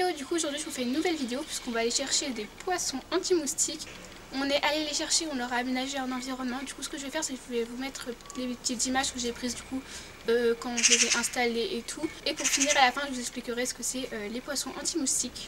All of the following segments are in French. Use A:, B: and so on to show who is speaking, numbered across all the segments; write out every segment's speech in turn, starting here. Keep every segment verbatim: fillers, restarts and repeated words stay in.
A: Hello, du coup aujourd'hui je vous fais une nouvelle vidéo puisqu'on va aller chercher des poissons anti-moustiques. On est allé les chercher, on leur a aménagé un environnement. Du coup ce que je vais faire c'est que je vais vous mettre les petites images que j'ai prises du coup euh, quand je les ai installées et tout. Et pour finir à la fin je vous expliquerai ce que c'est euh, les poissons anti-moustiques.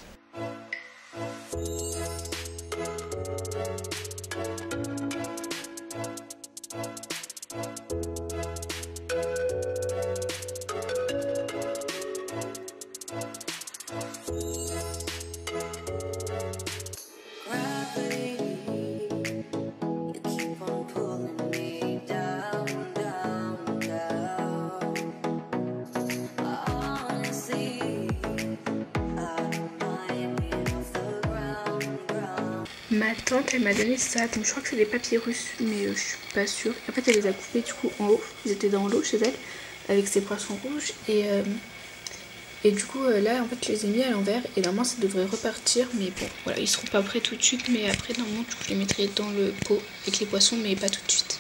A: Ma tante elle m'a donné ça, donc je crois que c'est des papyrus mais euh, je suis pas sûre. En fait elle les a coupés du coup en haut, ils étaient dans l'eau chez elle avec ses poissons rouges et, euh, et du coup euh, là en fait je les ai mis à l'envers et normalement ça devrait repartir, mais bon voilà ils seront pas prêts tout de suite, mais après normalement du coup, je les mettrai dans le pot avec les poissons mais pas tout de suite.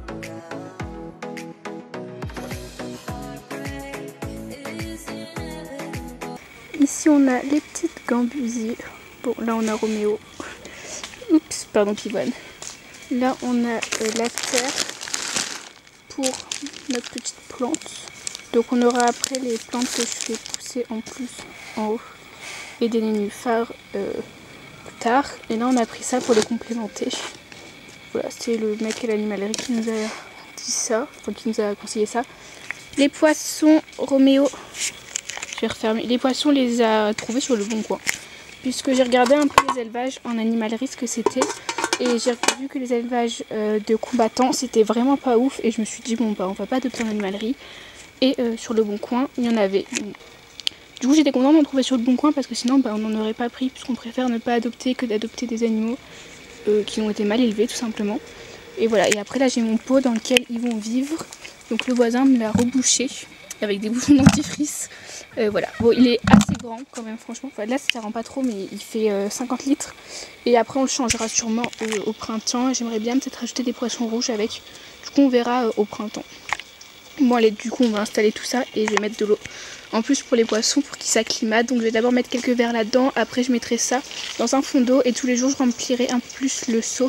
A: Ici on a les petites gambusiers, bon là on a Roméo. Oups, pardon Pivonne. Là on a euh, la terre pour notre petite plante. Donc on aura après les plantes que je fais pousser en plus en haut et des nénuphars euh, plus tard. Et là on a pris ça pour les complémenter. Voilà, c'est le mec et l'animalerie qui nous a dit ça, enfin qui nous a conseillé ça. Les poissons, Roméo, je vais refermer. Les poissons les a trouvés sur le bon coin. Puisque j'ai regardé un peu les élevages en animalerie ce que c'était. Et j'ai vu que les élevages euh, de combattants c'était vraiment pas ouf. Et je me suis dit bon bah on va pas adopter en animalerie. Et euh, sur le bon coin il y en avait. Du coup j'étais contente d'en trouver sur le bon coin parce que sinon bah, on n'en aurait pas pris. Puisqu'on préfère ne pas adopter que d'adopter des animaux euh, qui ont été mal élevés tout simplement. Et voilà, et après là j'ai mon pot dans lequel ils vont vivre. Donc le voisin me l'a rebouché avec des bouchons de dentifrice. Euh, voilà, bon il est assez grand quand même franchement, enfin, là ça rend pas trop mais il fait euh, cinquante litres et après on le changera sûrement euh, au printemps. J'aimerais bien peut-être ajouter des poissons rouges avec, du coup on verra euh, au printemps. Bon allez, du coup on va installer tout ça et je vais mettre de l'eau en plus pour les poissons pour qu'ils s'acclimatent. Donc je vais d'abord mettre quelques verres là-dedans, après je mettrai ça dans un fond d'eau et tous les jours je remplirai un peu plus le seau.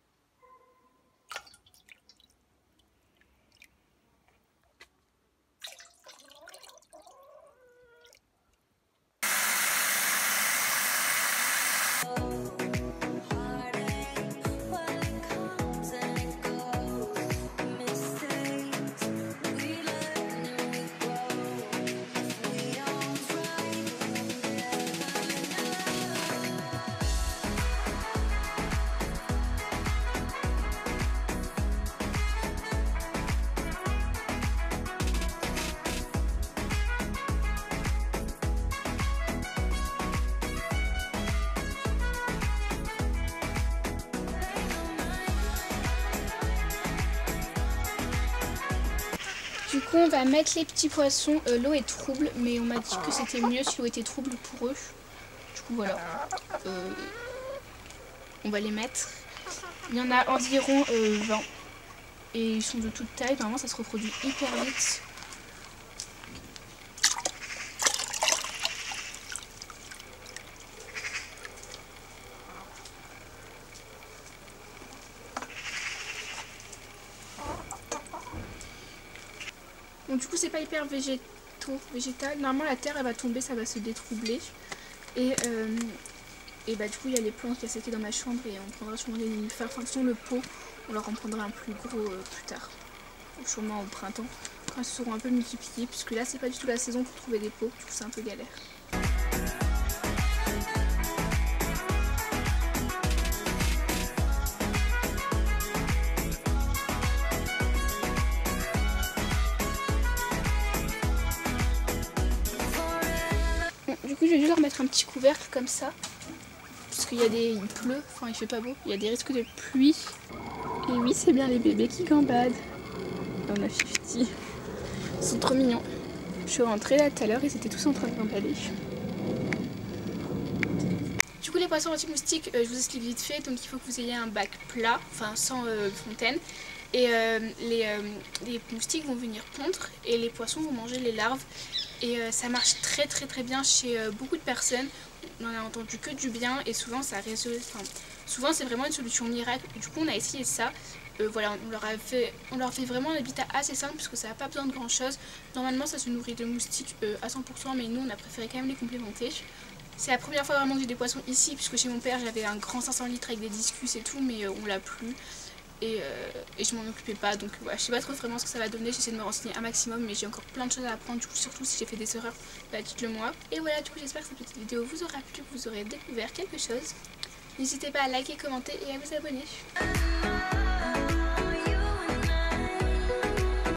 A: Du coup on va mettre les petits poissons, euh, l'eau est trouble mais on m'a dit que c'était mieux si l'eau était trouble pour eux. Du coup voilà, euh, on va les mettre. Il y en a environ euh, vingt et ils sont de toute taille, normalement ça se reproduit hyper vite. Donc du coup c'est pas hyper végétaux, végétal. Normalement la terre elle va tomber, ça va se détroubler. Et, euh, et bah du coup il y a les plantes qui a séché dans ma chambre et on prendra sûrement des nénuphars. Enfin sur le pot, on leur en prendra un plus gros euh, plus tard. Donc, sûrement au printemps, quand ils seront un peu multipliés. Puisque là c'est pas du tout la saison pour trouver des pots, du coup c'est un peu galère. Du coup je vais juste leur mettre un petit couvercle comme ça parce qu'il y a des... il pleut, enfin il fait pas beau, il y a des risques de pluie. Et oui c'est bien les bébés qui gambadent. On a cinquante. Ils sont trop mignons. Je suis rentrée là tout à l'heure, ils étaient tous en train de gambader. Du coup les poissons anti-moustiques, euh, je vous explique vite fait, donc il faut que vous ayez un bac plat, enfin sans euh, fontaine. Et euh, les, euh, les moustiques vont venir pondre et les poissons vont manger les larves. et euh, ça marche très très très bien chez euh, beaucoup de personnes. On en a entendu que du bien et souvent ça résout, enfin, souvent c'est vraiment une solution miracle. Du coup on a essayé ça. Euh, voilà, on leur a fait, on leur fait vraiment un habitat assez simple puisque ça n'a pas besoin de grand chose. Normalement ça se nourrit de moustiques euh, à cent pour cent, mais nous on a préféré quand même les complémenter. C'est la première fois vraiment que j'ai des poissons ici, puisque chez mon père j'avais un grand cinq cents litres avec des discus et tout, mais euh, on l'a plus. Et, euh, et je m'en occupais pas, donc voilà, je sais pas trop vraiment ce que ça va donner, j'essaie de me renseigner un maximum, mais j'ai encore plein de choses à apprendre, du coup surtout si j'ai fait des erreurs, bah dites-le moi. Et voilà, du coup j'espère que cette petite vidéo vous aura plu, que vous aurez découvert quelque chose. N'hésitez pas à liker, commenter et à vous abonner.